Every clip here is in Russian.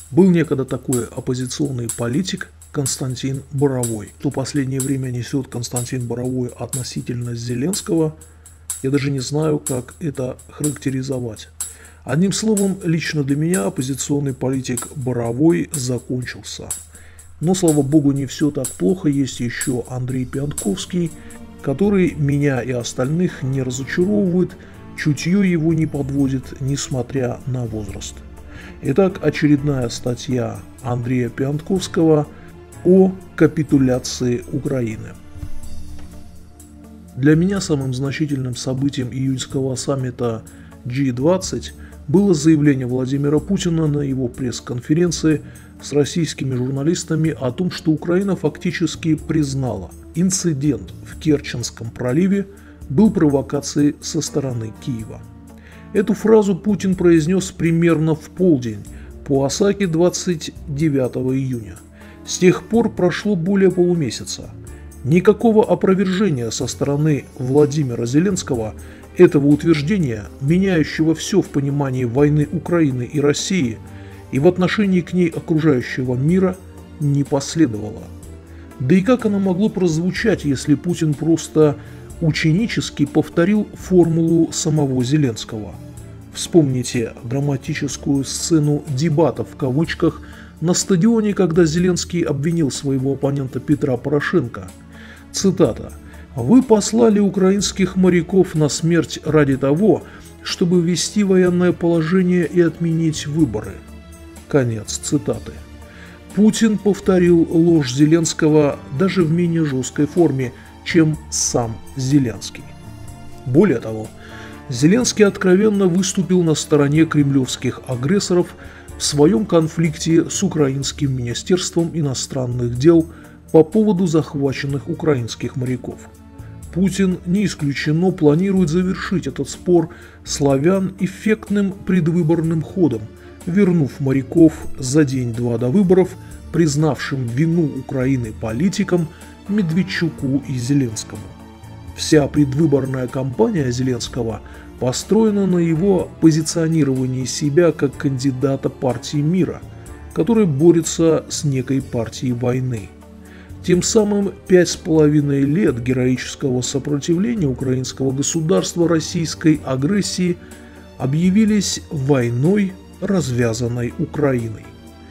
Был некогда такой оппозиционный политик Константин Боровой. Что в последнее время несет Константин Боровой относительно Зеленского, я даже не знаю, как это характеризовать. Одним словом, лично для меня оппозиционный политик Боровой закончился. Но, слава богу, не все так плохо. Есть еще Андрей Пиантковский, который меня и остальных не разочаровывает, чутье его не подводит, несмотря на возраст. Итак, очередная статья Андрея Пиантковского о капитуляции Украины. Для меня самым значительным событием июньского саммита G20 было заявление Владимира Путина на его пресс-конференции с российскими журналистами о том, что Украина фактически признала, инцидент в Керченском проливе был провокацией со стороны Киева. Эту фразу Путин произнес примерно в полдень по Осаке 29 июня. С тех пор прошло более полумесяца. Никакого опровержения со стороны Владимира Зеленского этого утверждения, меняющего все в понимании войны Украины и России и в отношении к ней окружающего мира, не последовало. Да и как оно могло прозвучать, если Путин просто ученически повторил формулу самого Зеленского? Вспомните драматическую сцену «дебатов» в кавычках на стадионе, когда Зеленский обвинил своего оппонента Петра Порошенко. Цитата: «Вы послали украинских моряков на смерть ради того, чтобы ввести военное положение и отменить выборы». Конец цитаты. Путин повторил ложь Зеленского даже в менее жесткой форме, чем сам Зеленский. Более того, Зеленский откровенно выступил на стороне кремлевских агрессоров в своем конфликте с Украинским министерством иностранных дел по поводу захваченных украинских моряков. Путин, не исключено, планирует завершить этот спор славян эффектным предвыборным ходом, вернув моряков за день-два до выборов, признавшим вину Украины политикам Медведчуку и Зеленскому. Вся предвыборная кампания Зеленского построена на его позиционировании себя как кандидата партии мира, который борется с некой партией войны. Тем самым 5,5 лет героического сопротивления украинского государства российской агрессии объявились войной, развязанной Украиной.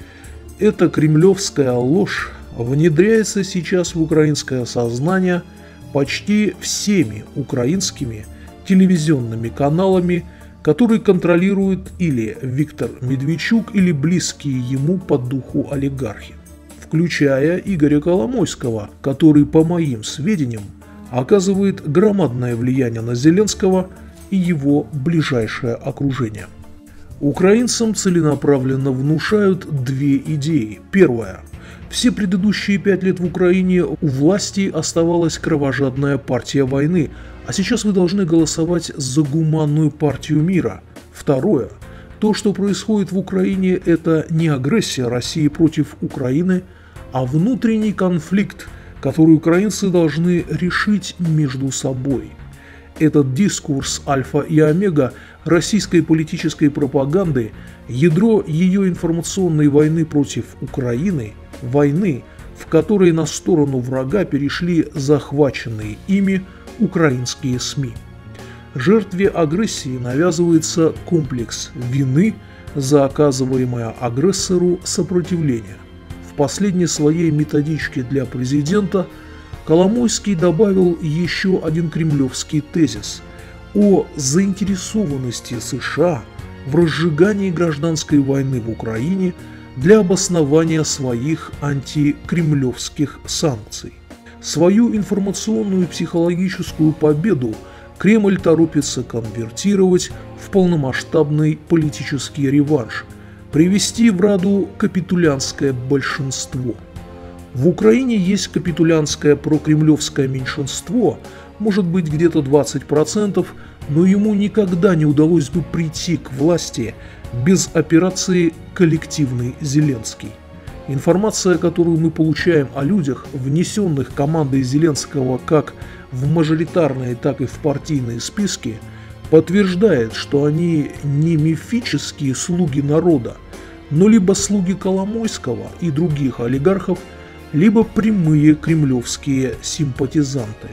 Эта кремлевская ложь внедряется сейчас в украинское сознание почти всеми украинскими телевизионными каналами, которые контролируют или Виктор Медведчук, или близкие ему по духу олигархи, включая Игоря Коломойского, который, по моим сведениям, оказывает громадное влияние на Зеленского и его ближайшее окружение. Украинцам целенаправленно внушают две идеи. Первая. Все предыдущие 5 лет в Украине у власти оставалась кровожадная партия войны, а сейчас вы должны голосовать за гуманную партию мира. Второе. То, что происходит в Украине, это не агрессия России против Украины, а внутренний конфликт, который украинцы должны решить между собой. Этот дискурс альфа и омега российской политической пропаганды, ядро ее информационной войны против Украины, войны, в которой на сторону врага перешли захваченные ими украинские СМИ. Жертве агрессии навязывается комплекс вины за оказываемое агрессору сопротивление. В последней своей методичке для президента Коломойский добавил еще один кремлевский тезис о заинтересованности США в разжигании гражданской войны в Украине для обоснования своих антикремлевских санкций. Свою информационную и психологическую победу Кремль торопится конвертировать в полномасштабный политический реванш, привести в Раду капитулянское большинство. В Украине есть капитулянское прокремлевское меньшинство, может быть где-то 20%, но ему никогда не удалось бы прийти к власти без операции «Коллективный Зеленский». Информация, которую мы получаем о людях, внесенных командой Зеленского как в мажоритарные, так и в партийные списки, подтверждает, что они не мифические слуги народа, но либо слуги Коломойского и других олигархов, либо прямые кремлевские симпатизанты.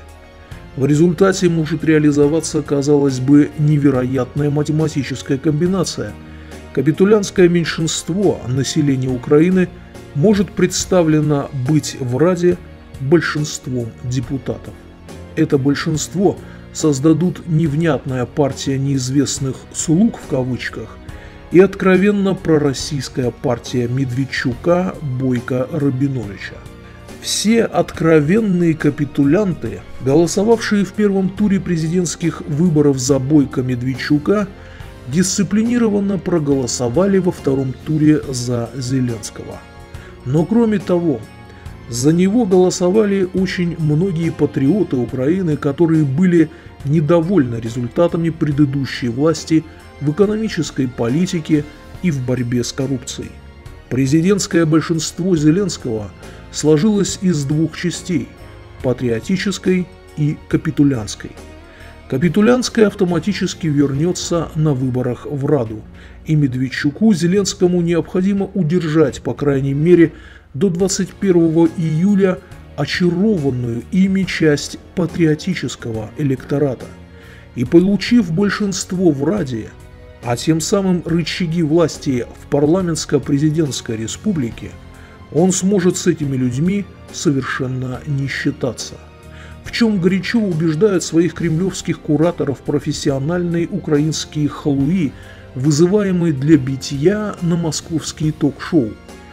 В результате может реализоваться, казалось бы, невероятная математическая комбинация. Капитулянское меньшинство населения Украины может представлено быть в Раде большинством депутатов. Это большинство создадут невнятная партия неизвестных «слуг» в кавычках и откровенно пророссийская партия Медведчука, Бойко, Рабиновича. Все откровенные капитулянты, голосовавшие в первом туре президентских выборов за Бойко Медведчука, дисциплинированно проголосовали во втором туре за Зеленского. Но кроме того, за него голосовали очень многие патриоты Украины, которые были недовольны результатами предыдущей власти в экономической политике и в борьбе с коррупцией. Президентское большинство Зеленского сложилось из двух частей – патриотической и капитулянской. Капитулянская автоматически вернется на выборах в Раду, и Медведчуку Зеленскому необходимо удержать, по крайней мере, до 21 июля очарованную ими часть патриотического электората. И получив большинство в Раде, а тем самым рычаги власти в парламентско-президентской республике, он сможет с этими людьми совершенно не считаться. В чем горячо убеждают своих кремлевских кураторов профессиональные украинские халуи, вызываемые для битья на московские ток-шоу.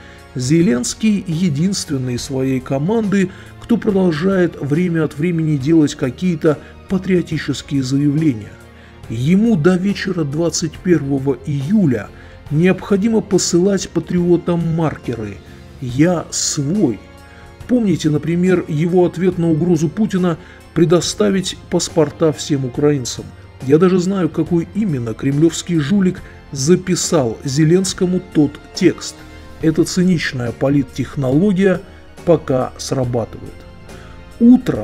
Зеленский единственный из своей команды, кто продолжает время от времени делать какие-то патриотические заявления. Ему до вечера 21 июля необходимо посылать патриотам маркеры «Я свой». Помните, например, его ответ на угрозу Путина предоставить паспорта всем украинцам. Я даже знаю, какой именно кремлевский жулик записал Зеленскому тот текст. Эта циничная политтехнология пока срабатывает. Утром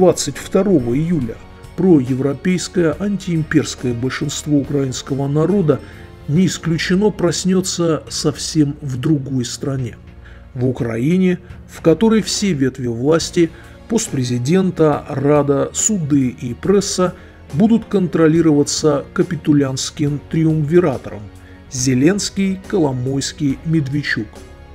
22 июля проевропейское антиимперское большинство украинского народа не исключено проснется совсем в другой стране. В Украине, в которой все ветви власти, постпрезидента, Рада, суды и пресса будут контролироваться капитулянским триумвиратором Зеленский, Коломойский, Медведчук.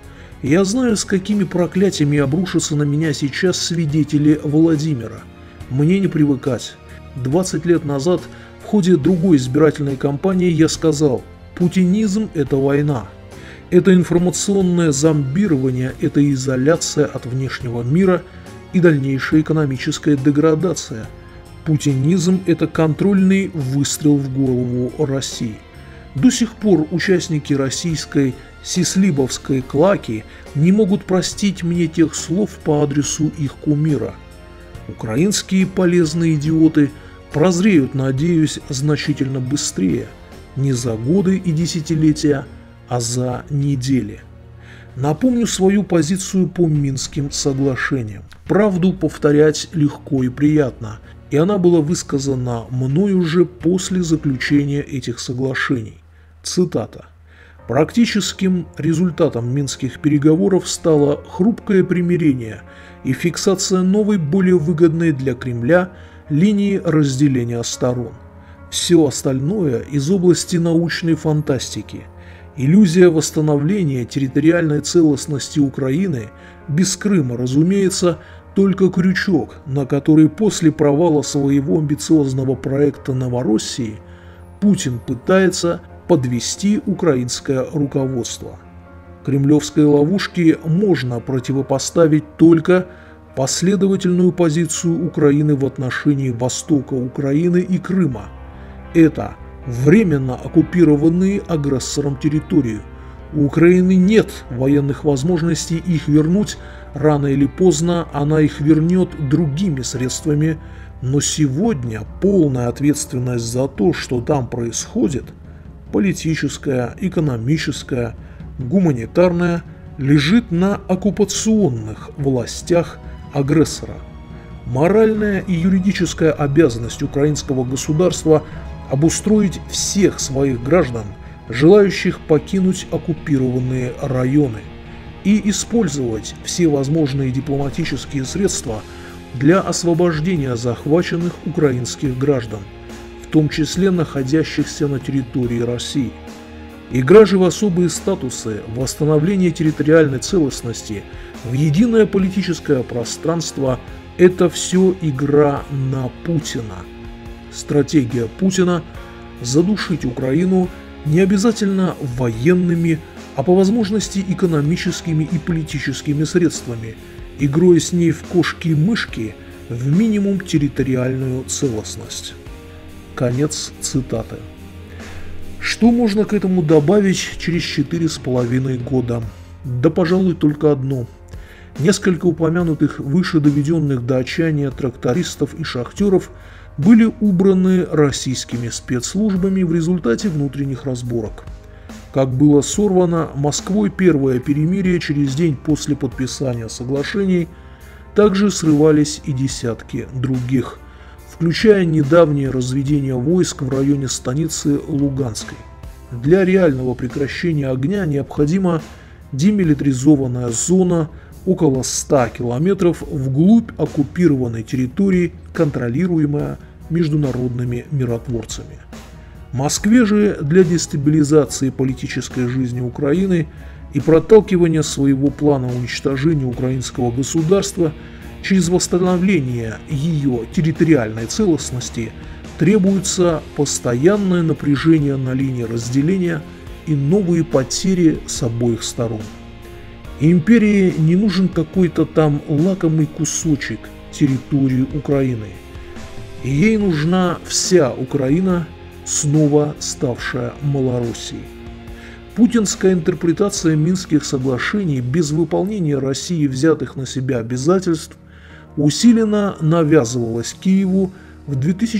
Я знаю, с какими проклятиями обрушатся на меня сейчас свидетели Владимира. Мне не привыкать. 20 лет назад в ходе другой избирательной кампании я сказал: путинизм – это война. Это информационное зомбирование, это изоляция от внешнего мира и дальнейшая экономическая деградация. Путинизм – это контрольный выстрел в голову России. До сих пор участники российской сислибовской клаки не могут простить мне тех слов по адресу их кумира. Украинские полезные идиоты прозреют, надеюсь, значительно быстрее, не за годы и десятилетия, а за недели. Напомню свою позицию по Минским соглашениям. Правду повторять легко и приятно, и она была высказана мной уже после заключения этих соглашений. Цитата. Практическим результатом минских переговоров стало хрупкое примирение и фиксация новой, более выгодной для Кремля линии разделения сторон. Все остальное из области научной фантастики. Иллюзия восстановления территориальной целостности Украины без Крыма, разумеется, только крючок, на который после провала своего амбициозного проекта Новороссии Путин пытается подвести украинское руководство. Кремлевской ловушке можно противопоставить только последовательную позицию Украины в отношении Востока Украины и Крыма. Это временно оккупированные агрессором территории. У Украины нет военных возможностей их вернуть, рано или поздно она их вернет другими средствами, но сегодня полная ответственность за то, что там происходит, политическая, экономическая, гуманитарная, лежит на оккупационных властях агрессора. Моральная и юридическая обязанность украинского государства обустроить всех своих граждан желающих покинуть оккупированные районы и использовать все возможные дипломатические средства для освобождения захваченных украинских граждан, в том числе находящихся на территории России. Игра же в особые статусы, восстановление территориальной целостности, в единое политическое пространство – это все игра на Путина. Стратегия Путина – задушить Украину не обязательно военными, а по возможности экономическими и политическими средствами, игрой с ней в кошки-мышки в минимум территориальную целостность. Конец цитаты. Что можно к этому добавить через 4,5 года? Да, пожалуй, только одно. Несколько упомянутых выше доведенных до отчаяния трактористов и шахтеров были убраны российскими спецслужбами в результате внутренних разборок. Как было сорвано Москвой первое перемирие через день после подписания соглашений, также срывались и десятки других, включая недавнее разведение войск в районе станицы Луганской. Для реального прекращения огня необходима демилитаризованная зона около 100 километров вглубь оккупированной территории, контролируемая международными миротворцами. Москве же для дестабилизации политической жизни Украины и проталкивания своего плана уничтожения украинского государства через восстановление ее территориальной целостности требуется постоянное напряжение на линии разделения и новые потери с обоих сторон. Империи не нужен какой-то там лакомый кусочек территории Украины. Ей нужна вся Украина, снова ставшая Малороссией. Путинская интерпретация Минских соглашений без выполнения Россией взятых на себя обязательств усиленно навязывалась Киеву в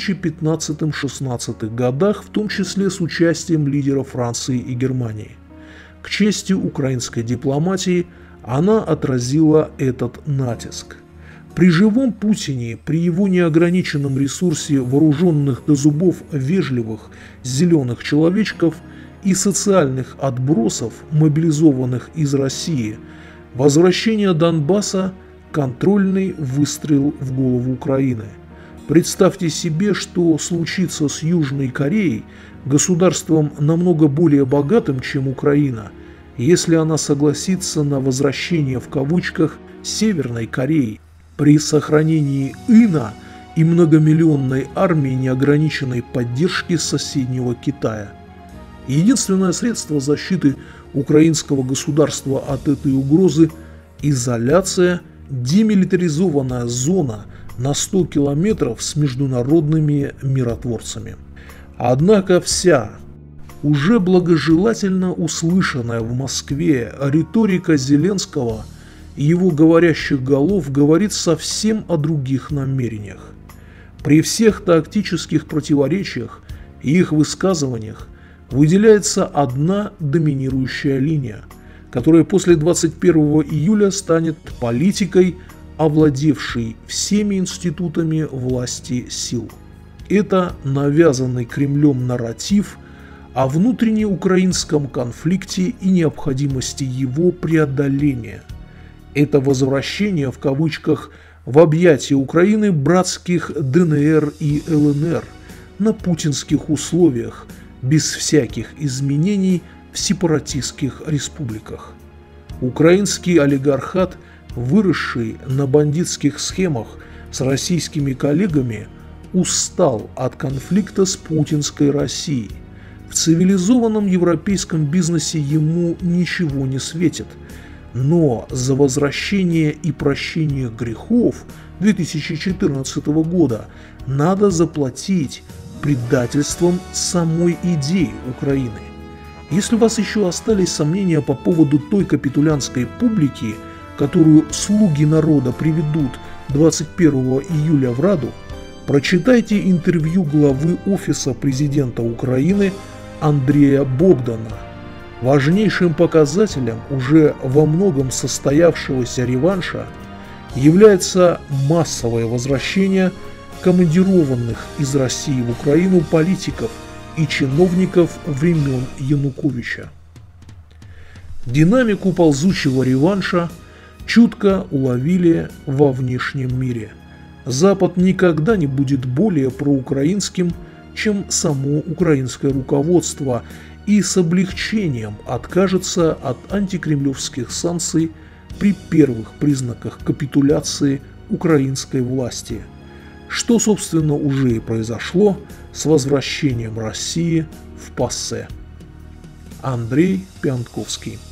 2015-16 годах, в том числе с участием лидеров Франции и Германии. К чести украинской дипломатии, она отразила этот натиск. При живом Путине, при его неограниченном ресурсе вооруженных до зубов вежливых зеленых человечков и социальных отбросов, мобилизованных из России, возвращение Донбасса – контрольный выстрел в голову Украины. Представьте себе, что случится с Южной Кореей, государством намного более богатым, чем Украина, если она согласится на возвращение в кавычках Северной Кореи при сохранении ино и многомиллионной армии неограниченной поддержки соседнего Китая. Единственное средство защиты украинского государства от этой угрозы – изоляция, демилитаризованная зона на 100 километров с международными миротворцами. Однако вся уже благожелательно услышанная в Москве риторика Зеленского и его говорящих голов говорит совсем о других намерениях. При всех тактических противоречиях и их высказываниях выделяется одна доминирующая линия, которая после 21 июля станет политикой, овладевшей всеми институтами власти сил. Это навязанный Кремлем нарратив о внутреннеукраинском конфликте и необходимости его преодоления. Это возвращение в кавычках в объятия Украины братских ДНР и ЛНР на путинских условиях, без всяких изменений в сепаратистских республиках. Украинский олигархат, выросший на бандитских схемах с российскими коллегами, устал от конфликта с путинской Россией. В цивилизованном европейском бизнесе ему ничего не светит, но за возвращение и прощение грехов 2014 года надо заплатить предательством самой идеи Украины. Если у вас еще остались сомнения по поводу той капитулянской публики, которую слуги народа приведут 21 июля в Раду, прочитайте интервью главы Офиса президента Украины Андрея Богдана. Важнейшим показателем уже во многом состоявшегося реванша является массовое возвращение командированных из России в Украину политиков и чиновников времен Януковича. Динамику ползучего реванша чутко уловили во внешнем мире. Запад никогда не будет более проукраинским, чем само украинское руководство, и с облегчением откажется от антикремлевских санкций при первых признаках капитуляции украинской власти, что, собственно, уже и произошло с возвращением России в ПАСЕ. Андрей Пиантковский.